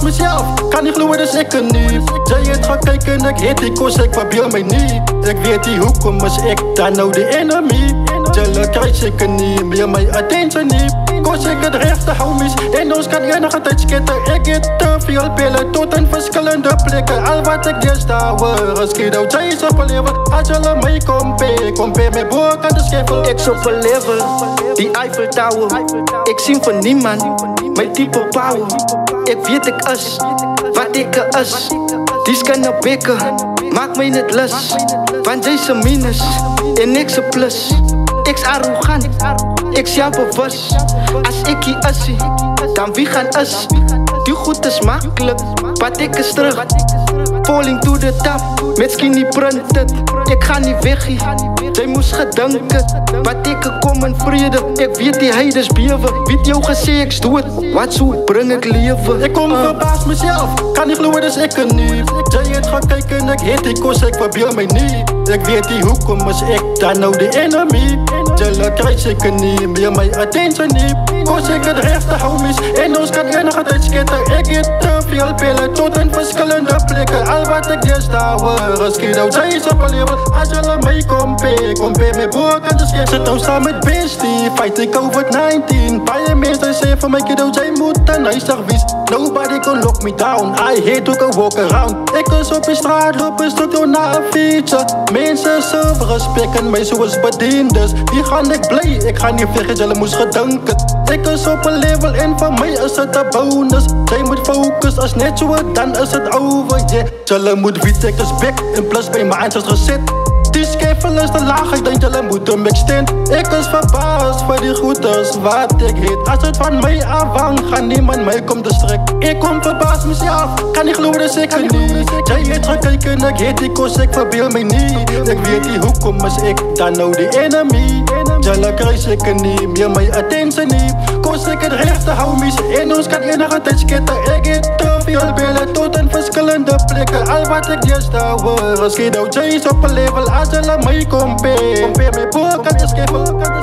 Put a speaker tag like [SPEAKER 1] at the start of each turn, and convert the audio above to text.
[SPEAKER 1] verbaas mezelf, kan niet geloven dus ik er niet. Zij het gaan kijken, ik heet die kost, ik verbeel mij niet. Ik weet die hoekom is ik dan nou de enemy. Jelle krijg zeker niet meer mijn attentie niet. Kost ik het rechte homies en ons kan enige tijd schieten. Ik eet te veel pillen tot in verschillende plekken. Al wat ik eerst hoor, als kiddo, zij is op een level. Als jullie mij compare met boer kan de scheffel.
[SPEAKER 2] Ik op een level, die Eiffel Tower. Ik zie van niemand, mijn type power. Ik weet ik is, wat ik is. Die kunnen pikken, maak mij niet lus. Want deze minus en niks een plus. Ik arrogant, ik zelfbewust. Als ik hier is, dan wie gaan is. Die goed is makkelijk, wat ik is terug. Falling to the top, met skinny printed. Ik ga niet weg hier, zij moest gedenken. Wat ik kom in vrede, ik weet die heiders beven. Weet jou gezegd, ik doe het, wat zo breng ik leven.
[SPEAKER 1] Ik kom verbaas mezelf, kan niet geloven dus ik er niet. Zij het gaan kijken, ik heet die kost, ik verbeel mij niet. Ik weet die hoekom is ik dan nou de enemy. Jelle krijg zeker niet meer mijn attentie niet. Kost ik het rechte homies en ons kan enige tijd schieten. Ik eet te veel pillen tot in verschillende plekken. Al wat ik eerst hoor, als kiddo, zij is op een level. Als jullie mij compare met boer kan de schip. Zit nou samen met Bestie, fight ik COVID-19. Bij mensen zeggen van mijn kiddo, zij moeten naar service. Nobody can lock me down, I hate to go walk around. Ik is op de straat, op een stuk naar een fietsen. Mensen zoveel respect mij zoals bedienders. Die gaan ik blij, ik ga niet vliegen, jullie moest gedanken. Ik is op een level en voor mij is het een bonus. Zij moet focus, als net zo dan is het over, yeah. Jullie moet weten, ik is back, in plus bij mijn eindjes gezet. Die scheffel is te laag, ik denk jullie moeten mixten. Ik is verbaasd voor die goeders wat ik heet. Als het van mij afhangt, gaat niemand mij komt te strek. Ik kom verbaasd mezelf, kan niet geloven dus ik er niet. Jij het gaan kijken, ik heet die kost, ik verbeel mij niet. Ik weet die hoekom is ik dan nou de enemy. Jelle krijg zeker niet meer mijn attentie niet. Kost ik het rechte homies en ons kan enige tijd schieten. Ik eet te veel billen tot in verschillende plekken. Al wat ik eerst hoor, als kiddo, zij is op een level. Als jullie mij compare met boer kan de scheffel.